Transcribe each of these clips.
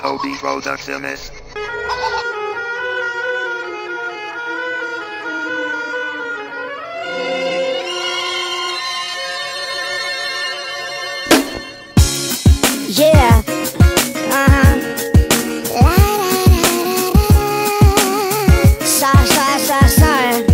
Toby Productions. Yeah. Sorry.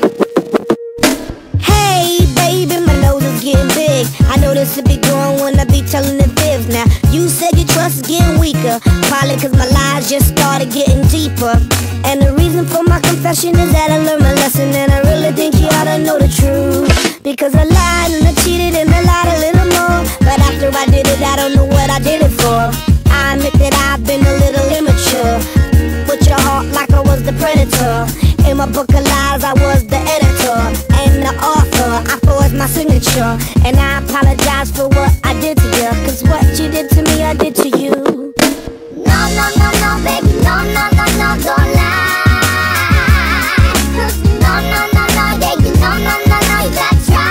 Hey, baby, my nose is getting big. I know this will be going when I be telling the fibs. Now, you said your trust is getting weaker, probably cause my lies just started getting deeper. And the reason for my confession is that I learned my lesson, and I really think you ought to know the truth. Because I lied and I cheated and I lied a little more, but after I did it, I don't know what I did it for. I admit that I've been a little immature, put your heart like I was the predator. In my book of lies, I was the editor and the author. I forged my signature, and I apologize for what I did to you, cause what you did to me, I did to you. No, baby, no, don't lie. No, yeah, you know, you gotta try.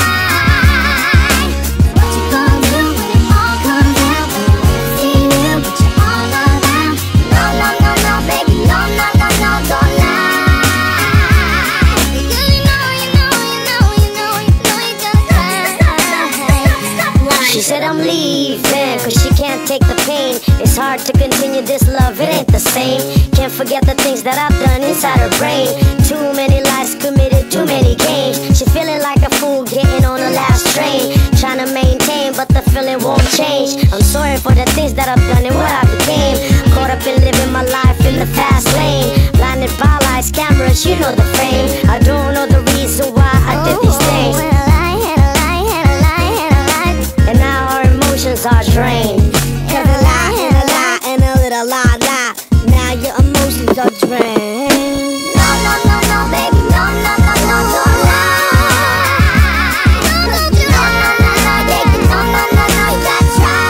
What you gonna do when it all comes out? See you, but you're all around. No, baby, no, don't lie. Because you know, you just cry. She said I'm leaving, cause she can't take the pain. It's hard to continue this love, it ain't the same. Can't forget the things that I've done inside her brain. Too many lies committed, too many games. She's feeling like a fool getting on the last train, trying to maintain, but the feeling won't change. I'm sorry for the things that I've done and what I became. Caught up in living my life in the fast lane, blinded by lights, cameras, you know the fame. I don't know the reason why I did these things, and now our emotions are drained. Cause a lie and a little lie. Now your emotions are drained. No, baby, no, don't lie. No, yeah, you know, you gotta try.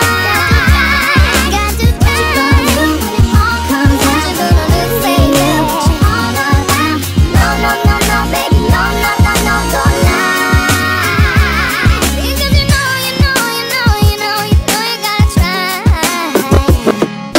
What you gonna do when it all comes out? Say it, but you're all around. No, baby, no, don't lie. Because you know, you gotta try.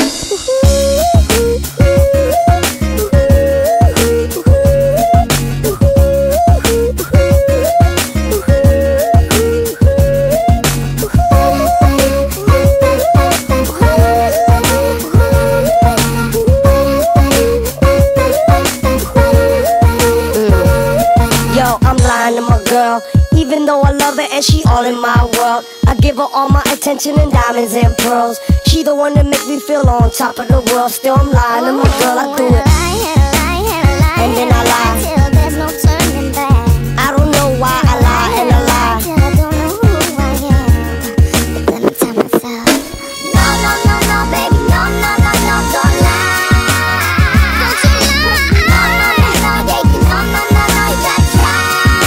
Yo, I'm lying to my girl, even though I love her and she all in my world. I give her all my attention and diamonds and pearls. She the one that make me feel on top of the world. Still I'm lying to my girl, I do it, and then I lie Till there's no turning back. I don't know why I lie and I lie. Till I don't know who I am. But let me tell myself. No, baby, no, don't lie. Don't you lie. No, yeah, you know, you gotta try.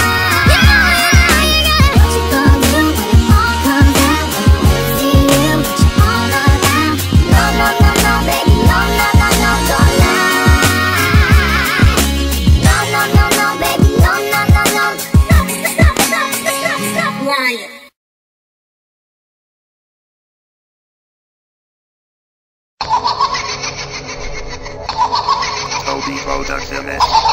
What you gonna do when it all comes out? See you, but you're all around. No, baby, no, don't lie. No, baby, no, stop lying. Toby Productions.